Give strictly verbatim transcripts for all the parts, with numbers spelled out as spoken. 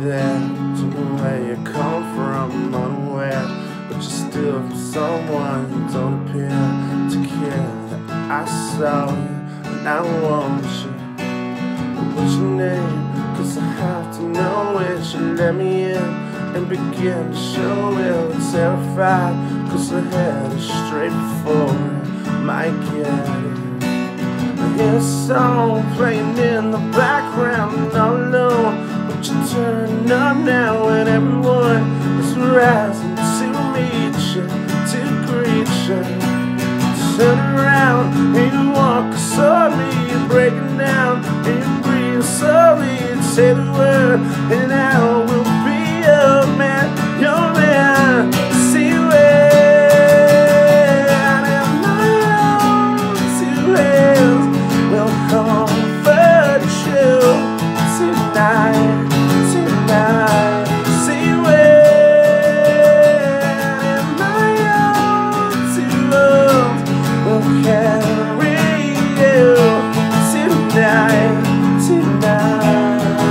there to where you come from, unaware, but you're still from someone who don't appear to care that I saw you and I want you. What's your name? Cause I have to know it. You let me in and begin to show it. I'm terrified cause the head is straight before it might get it. I hear a song playing in the background all alone, but you're turning up now and everyone is rising to meet you, to greet you. Turn around and you walk slowly, you're breaking down and you breathe slowly. Say the word and I will be your man, your man. See where and my own two hands will comfort you tonight, tonight. See where and my own two arms will carry you tonight, tonight.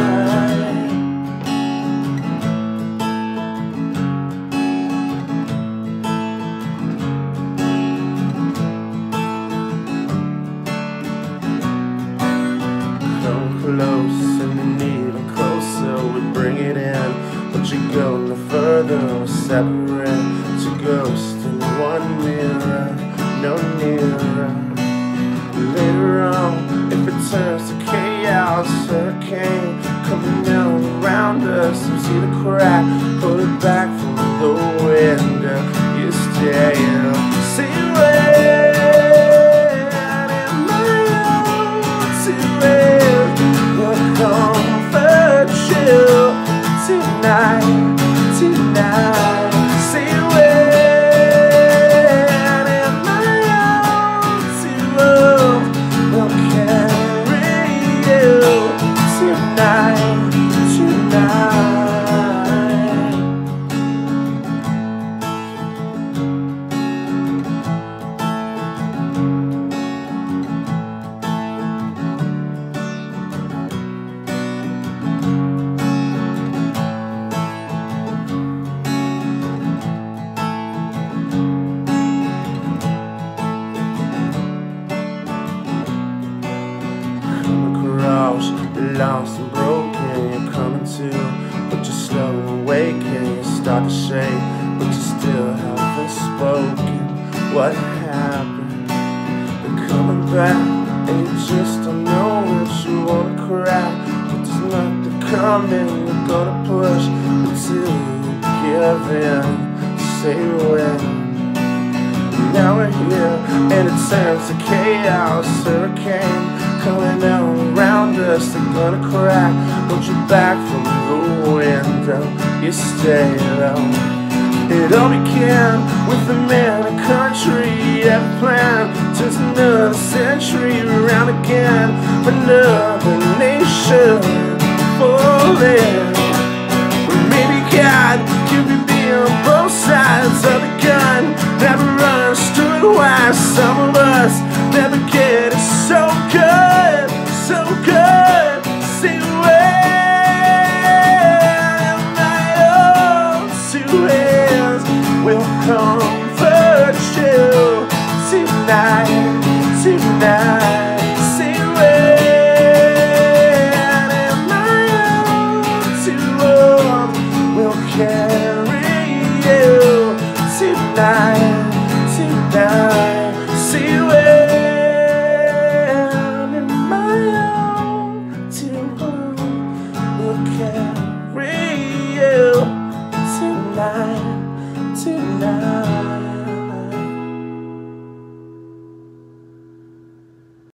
Come close and you need it closer, we bring it in, but you go no further, separate to ghost in one mirror, no nearer. Later on, if it turns to chaos, hurricane coming down around us, you see the crack, pull it back from the window, you stay up, see where in my own two ways will comfort you tonight, tonight. See where in my own two arms will carry you tonight, tonight. Lost and broken, you're coming to, but you're slow and awaken. You start to shake, but you still haven't spoken. What happened? You're coming back, and you just don't know what you wanna cry. But there's nothing coming, you're gonna push until you give in. Say when. Now we're here, and it turns to chaos, hurricane coming down around us, they're gonna crack, hold you back from the window, you stay low. It all began with the man in the country, had a plan, just another century around again, another nation falling. Maybe God could be on both sides of the gun, never understood why some of us never get it so good, so good. See where my own two hands will comfort you tonight, tonight.